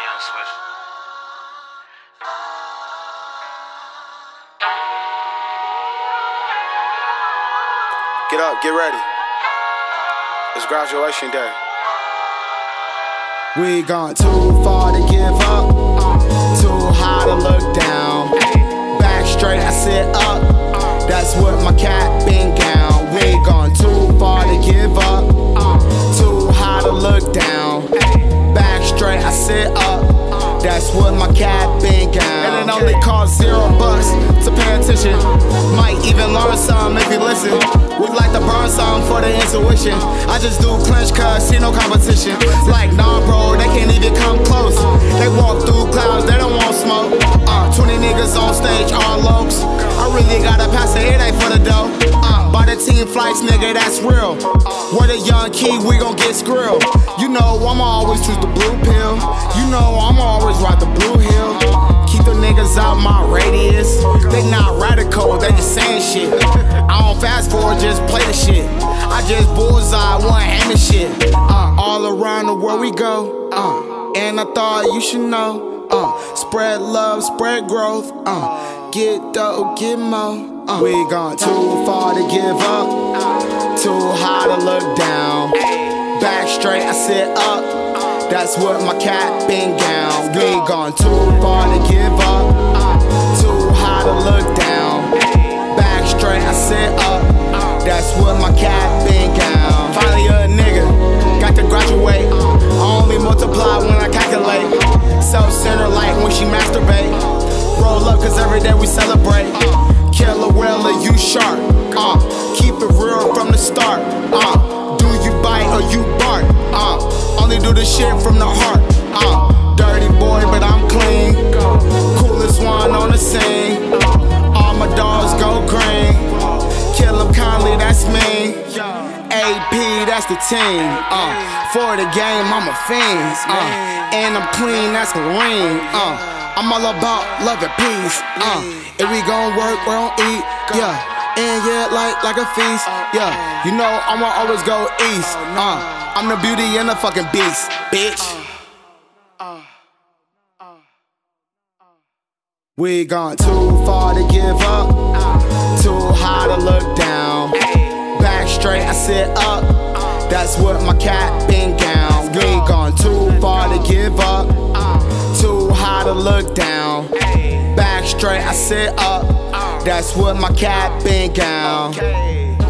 Young Swift. Get up, get ready. It's graduation day. We gone too far to give up, too high to look down. Back straight, I sit up. That's what my cap been gown. We gone too far to give up, too high to look down. Back straight, I sit up. That's what my cap been gown. And it only costs $0 to pay attention. Might even learn some if you listen. We like to burn some for the intuition. I just do clinch cause see no competition. Like nah bro, they can't even come close. They walk through clouds, they don't want smoke. 20 niggas on stage, all lokes. I really gotta pass it ain't for the dough. By the team flights, nigga, that's real. We're the young key, we gon' get skrilled. You know I'ma always choose the blue pill. You know I'ma always ride the blue hill. Keep the niggas out my radius. They not radical, they just saying shit. I don't fast forward, just play the shit. I just bullseye, one aiming shit. All around the world we go. And I thought you should know. Spread love, spread growth. Get dope, get more. We gone too far to give up, too high to look down. Back straight, I sit up. That's what my cap been gown. We gone too far to give up, too high to look down. Back straight, I sit up. That's what my cap been gown. Finally a nigga, got to graduate. I only multiply when I calculate. Self-centered like when she masturbate. Roll up cause every day we celebrate. Killer well or you sharp. Keep it real from the start. Do you bite or you bark? Only do the shit from the heart. Dirty boy but I'm clean. Coolest one on the scene. All my dogs go green. Kill them kindly, that's me. AP, that's the team. For the game, I'm a fiend. And I'm clean, that's Kareem. I'm all about love and peace. If we gon' work, we gon' eat. Yeah, and yeah, like a feast. Yeah, you know I'ma always go east. I'm the beauty and the fucking beast, bitch. We gone too far to give up, too high to look down. Back straight, I sit up. That's what my cap been gown. We gone too far to give up, too high to look down. Back straight, I sit up. That's what my cap been gown.